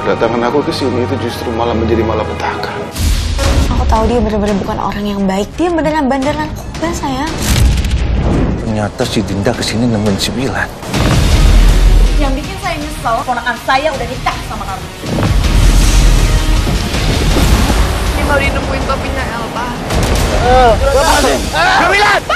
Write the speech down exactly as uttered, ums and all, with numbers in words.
Kedatangan aku ke sini itu justru malah menjadi malapetaka. Aku tahu dia benar-benar bukan orang yang baik. Dia beneran bandar narkoba, sayang. Ternyata si Dinda kesini nemuin si Wilan. Yang bikin saya nyesel, ponakan saya udah nikah sama kamu. Ini baru nemuin topinya Elba. Uh, uh, uh, uh,